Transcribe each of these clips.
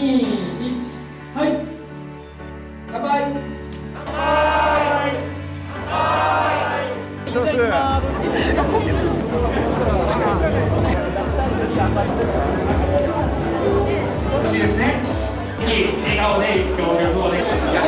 2、1、はい。乾杯。乾杯。 します。 欲しいですね。いい笑顔で協力をね。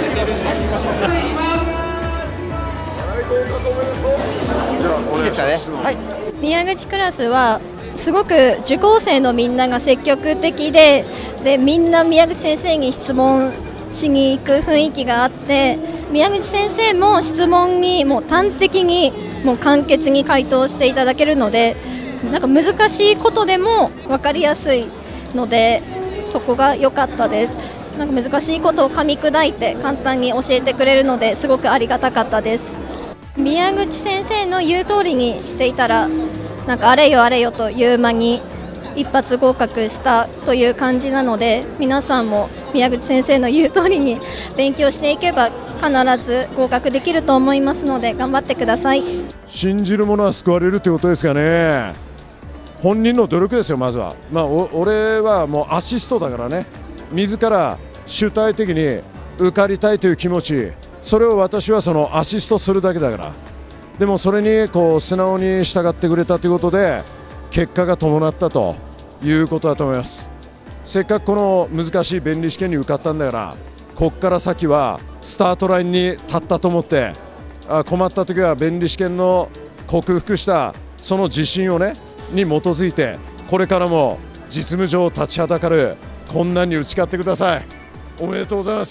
いいですかね。はい。 宮口クラスはすごく受講生のみんなが積極的で、みんな宮口先生に質問しに行く雰囲気があって、宮口先生も質問にもう端的にもう簡潔に回答していただけるので、なんか難しいことでも分かりやすいので、そこが良かったです。なんか難しいことを噛み砕いて簡単に教えてくれるので、すごくありがたかったです。宮口先生の言う通りにしていたら、なんかあれよあれよという間に一発合格したという感じなので、皆さんも宮口先生の言う通りに勉強していけば必ず合格できると思いますので、頑張ってください。 信じる者は救われるということですかね。本人の努力ですよ、まずは。俺はもうアシストだからね、自ら主体的に受かりたいという気持ち、それを私はそのアシストするだけだから。でもそれにこう素直に従ってくれたということで結果が伴ったということだと思います。せっかくこの難しい弁理試験に受かったんだから、ここから先はスタートラインに立ったと思って、困った時は弁理試験の克服したその自信をねに基づいて、これからも実務上立ちはだかる困難に打ち勝ってください。おめでとうございました。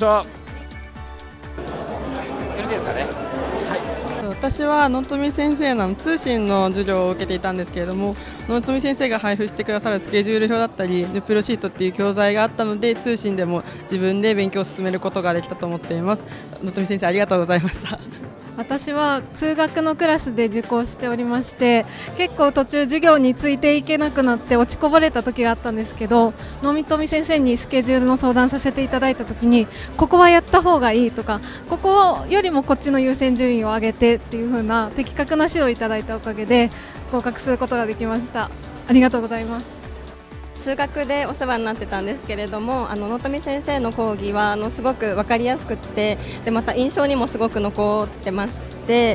私は野富先生の通信の授業を受けていたんですけれども、野富先生が配布してくださるスケジュール表だったりヌプロシートっていう教材があったので、通信でも自分で勉強を進めることができたと思っています。野富先生、ありがとうございました。 私は通学のクラスで受講しておりまして、結構途中授業についていけなくなって落ちこぼれた時があったんですけど、野富先生にスケジュールの相談させていただいた時に、ここはやった方がいいとか、ここよりもこっちの優先順位を上げてっていう風な的確な指導をいただいたおかげで合格することができました。ありがとうございます。 通学でお世話になってたんですけれども、野富先生の講義はすごく分かりやすくって、でまた印象にもすごく残ってまして、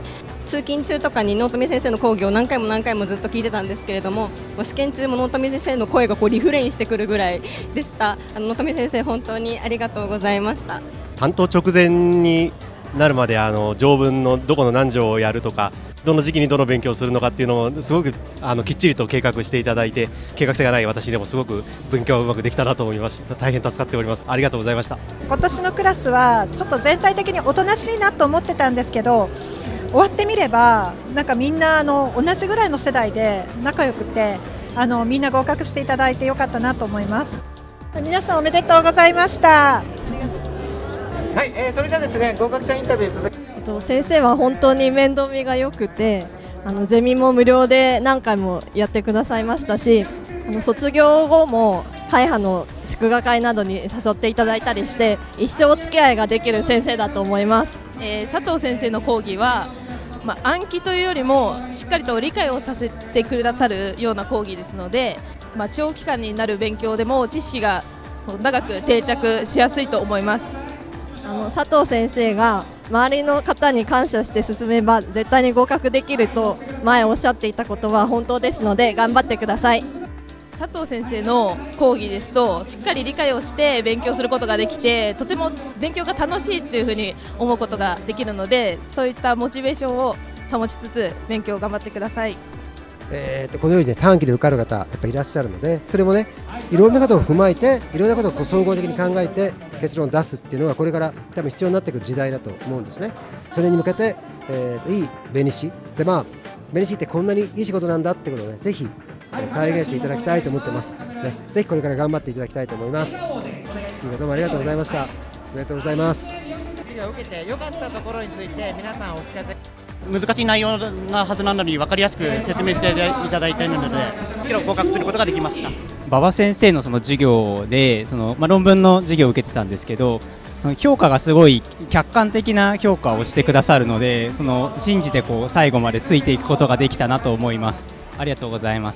通勤中とかに野富先生の講義を何回も何回もずっと聞いてたんですけれども、試験中も野富先生の声がリフレインしてくるぐらいでした。野富先生、本当にありがとうございました。 担当直前になるまで条文のどこの何条をやるとか、どの時期にどの勉強をするのかっていうのをすごくきっちりと計画していただいて、計画性がない私でもすごく勉強がうまくできたなと思いました。大変助かっております。ありがとうございました。 今年のクラスはちょっと全体的におとなしいなと思ってたんですけど、終わってみればなんかみんな同じぐらいの世代で仲良くて、みんな合格していただいてよかったなと思います。皆さんおめでとうございました。 はい、それじゃあですね、合格者インタビュー続き。 先生は本当に面倒見が良くて、ゼミも無料で何回もやってくださいましたし、卒業後も会派の祝賀会などに誘っていただいたりして、一生お付き合いができる先生だと思います。 佐藤先生の講義は、暗記というよりもしっかりと理解をさせてくださるような講義ですので、長期間になる勉強でも知識が長く定着しやすいと思います。 佐藤先生が周りの方に感謝して進めば絶対に合格できると前おっしゃっていたことは本当ですので、頑張ってください。 佐藤先生の講義ですと、しっかり理解をして勉強することができて、とても勉強が楽しいというふうに思うことができるので、そういったモチベーションを保ちつつ勉強を頑張ってください。 このように、ね、短期で受かる方やっぱいらっしゃるので、それもね、いろんなことを踏まえて、いろんなことを総合的に考えて結論を出すっていうのがこれから多分必要になってくる時代だと思うんですね。それに向けて、いい弁理士で、弁理士ってこんなにいい仕事なんだってことをね、ぜひ体現していただきたいと思ってます、ね、ぜひこれから頑張っていただきたいと思います。どうもありがとうございました。おめでとうございます。 授業を受けて良かったところについて皆さんお聞かせ。 難しい内容なはずなのに分かりやすく説明していただいているので、合格することができました。 馬場先生のその授業で論文の授業を受けてたんですけど、評価がすごい客観的な評価をしてくださるので、信じて最後までついていくことができたなと思います。ありがとうございます。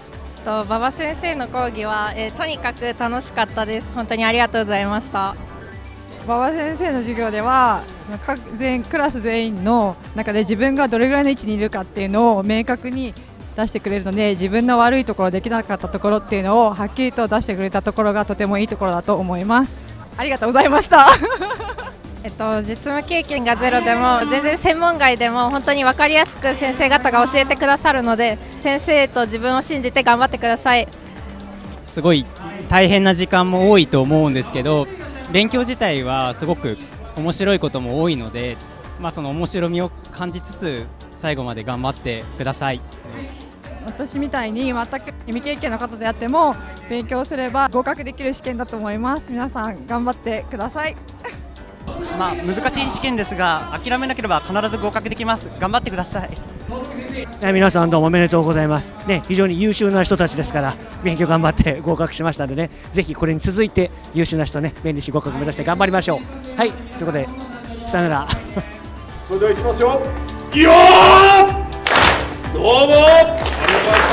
馬場先生の講義は、とにかく楽しかったです。本当にありがとうございました。 馬場先生の授業ではクラス全員の中で自分がどれぐらいの位置にいるかっていうのを明確に出してくれるので、自分の悪いところできなかったところっていうのをはっきりと出してくれたところがとてもいいところだと思います。ありがとうございました実務経験がゼロでも全然専門外でも本当に分かりやすく先生方が教えてくださるので、先生と自分を信じて頑張ってください。 すごい大変な時間も多いと思うんですけど、勉強自体はすごく面白いことも多いので、その面白みを感じつつ最後まで頑張ってください。 私みたいに全く未経験の方であっても勉強すれば合格できる試験だと思います。皆さん頑張ってください難しい試験ですが、諦めなければ必ず合格できます。頑張ってください。 皆さんどうもおめでとうございます、非常に優秀な人たちですから勉強頑張って合格しましたのでね、ぜひこれに続いて優秀な人弁理士合格目指して頑張りましょう。はい、ということでさよならそれではいきますよ。いやーどうもありがとうございました。